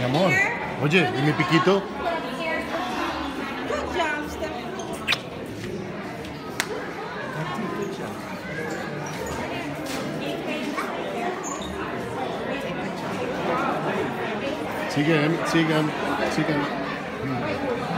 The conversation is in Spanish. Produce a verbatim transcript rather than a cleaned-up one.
amor. Oye, ¿y mi piquito? Good job, Steph. Sigan, sigan, sigan.